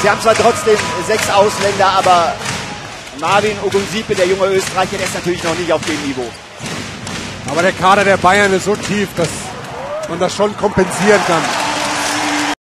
Sie haben zwar trotzdem 6 Ausländer, aber Marvin Ogunsipe, der junge Österreicher, der ist natürlich noch nicht auf dem Niveau. Aber der Kader der Bayern ist so tief, dass man das schon kompensieren kann.